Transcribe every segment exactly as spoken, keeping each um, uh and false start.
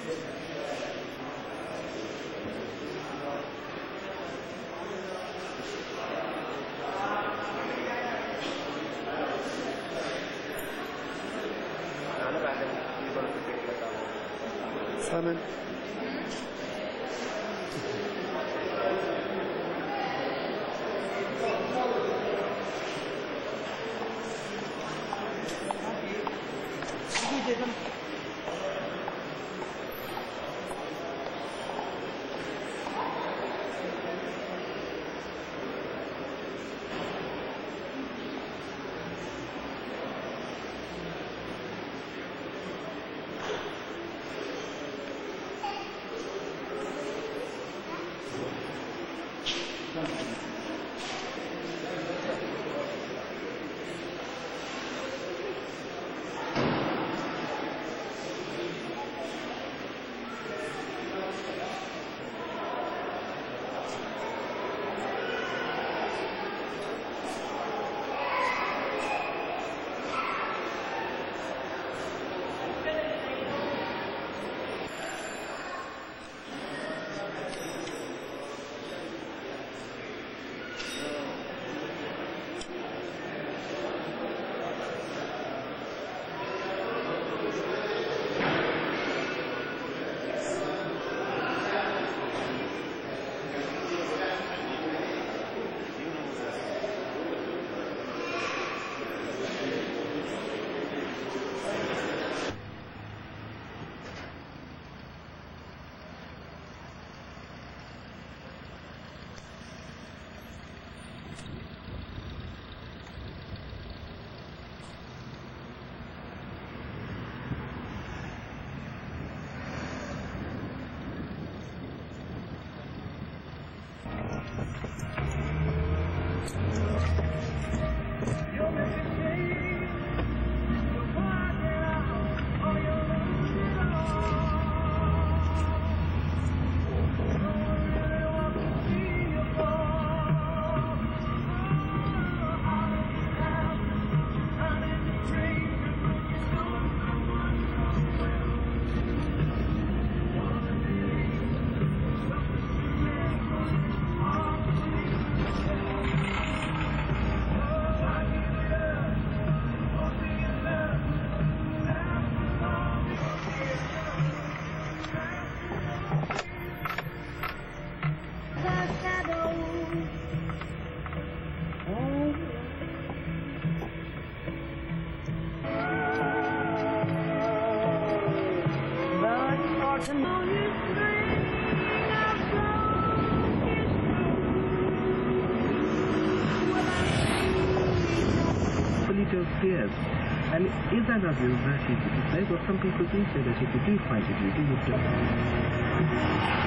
Simon. Fears. And is that of you that easy to say? Well, some people do say that if you do find it easy, you do.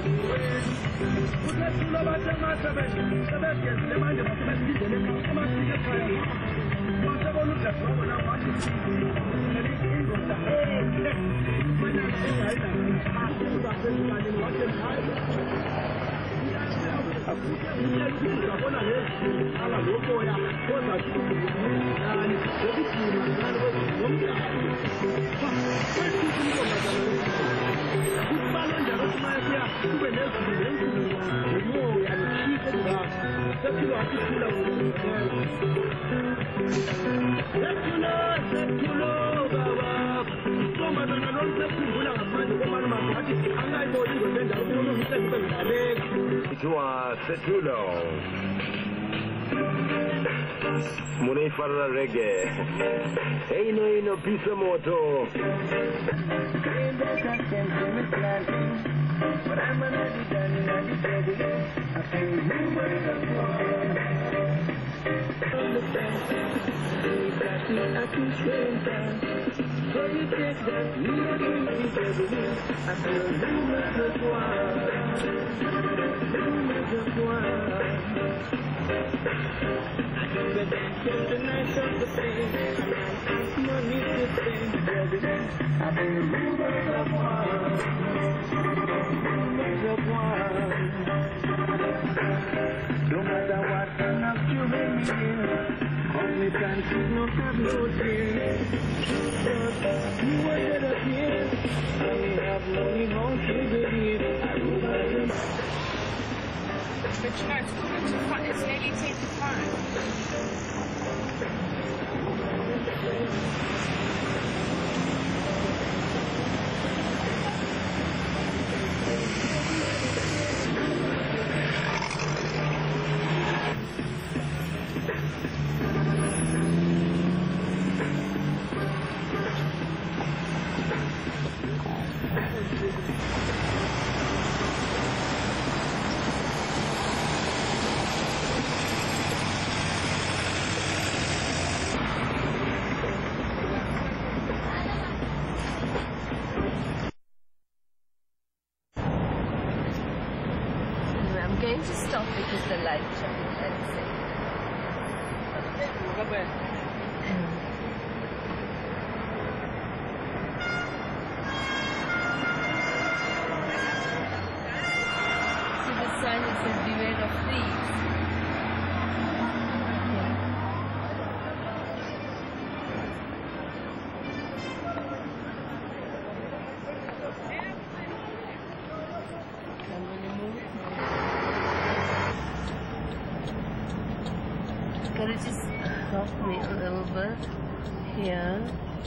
Setulo. Mune farra reggae. Hey no hey no pisa moto. No matter what kind of you may be, only time to not have no fear. But you are dead up here, and we have no emotion to believe. But you know, it's coming to front, it's nearly ten to five. I'm going to stop because the light traffic lights are. See the sign that says beware of thieves. Can you just help me a little bit here?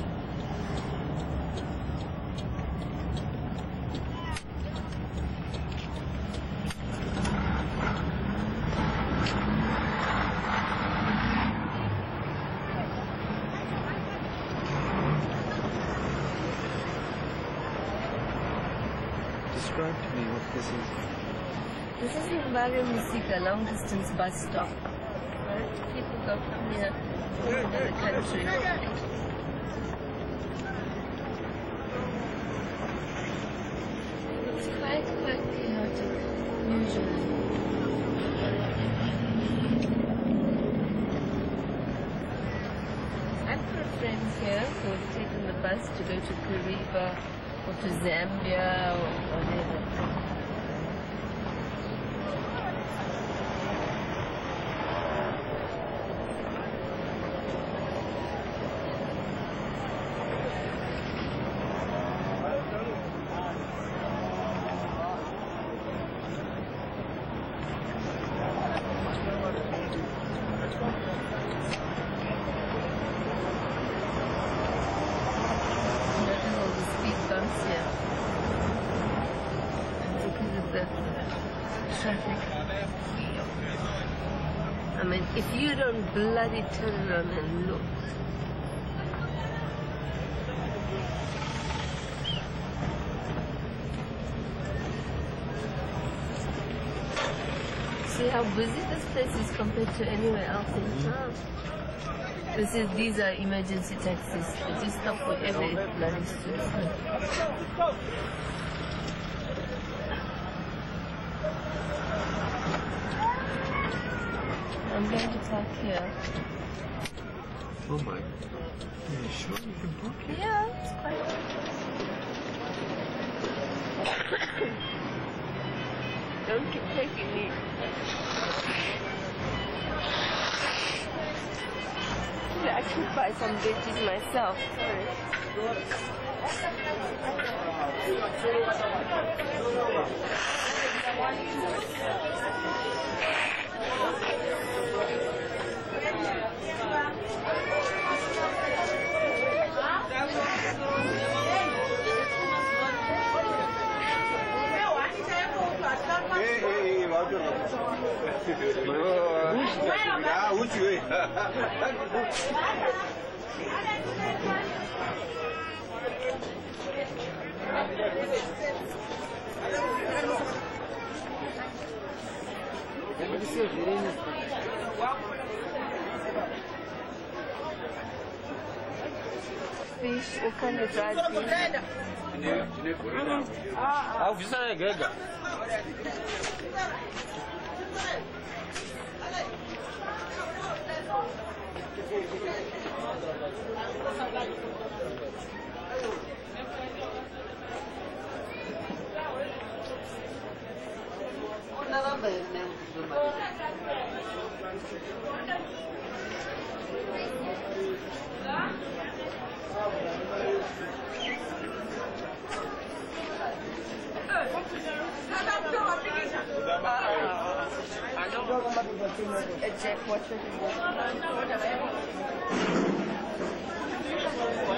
Describe to me what this is. This is in Bharti Menashe, long distance bus stop. People go from here to the country. It's quite, quite chaotic, usually. I've got friends here who have taken the bus to go to Kariba or to Zambia or whatever. Traffic. I mean, if you don't bloody turn around and look. See how busy this place is compared to anywhere else in town. This is, these are emergency taxis. They just stop for every bloody citizen. I'm going to park here. Oh my. Are you sure you can park here? Yeah, it's quite Don't keep taking me. I should buy some veggies myself. Sorry. Fish, what kind of dried fish? Ah, fish are good. A jack, what should we do?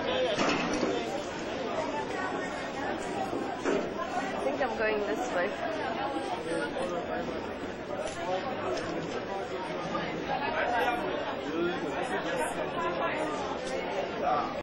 I think I'm going this way.